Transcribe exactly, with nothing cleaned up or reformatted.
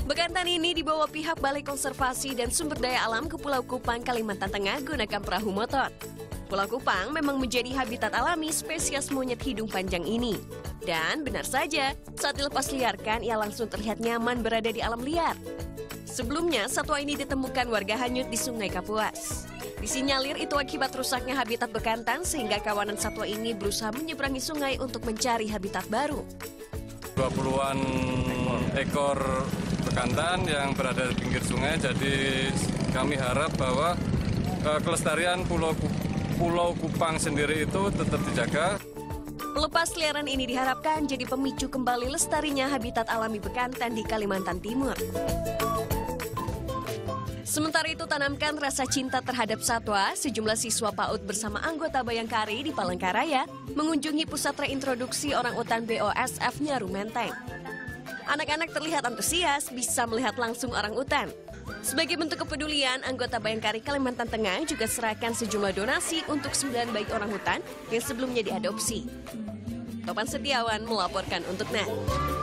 Bekantan ini dibawa pihak Balai Konservasi dan Sumber Daya Alam ke Pulau Kupang, Kalimantan Tengah gunakan perahu motor. Pulau Kupang memang menjadi habitat alami spesies monyet hidung panjang ini. Dan benar saja, saat dilepas liarkan ia langsung terlihat nyaman berada di alam liar. Sebelumnya, satwa ini ditemukan warga hanyut di Sungai Kapuas. Disinyalir itu akibat rusaknya habitat bekantan sehingga kawanan satwa ini berusaha menyeberangi sungai untuk mencari habitat baru. dua puluhan ekor bekantan yang berada di pinggir sungai, jadi kami harap bahwa uh, kelestarian Pulau, Pulau Kupang sendiri itu tetap dijaga. Pelepas liaran ini diharapkan jadi pemicu kembali lestarinya habitat alami bekantan di Kalimantan Timur. Sementara itu, tanamkan rasa cinta terhadap satwa, sejumlah siswa PAUD bersama anggota Bayangkari di Palangkaraya mengunjungi pusat reintroduksi orang utan B O S F Nyaru Menteng. Anak-anak terlihat antusias bisa melihat langsung orang utan. Sebagai bentuk kepedulian, anggota Bayangkari Kalimantan Tengah juga serahkan sejumlah donasi untuk sembilan bayi orang hutan yang sebelumnya diadopsi. Topan Setiawan melaporkan untuk N E T.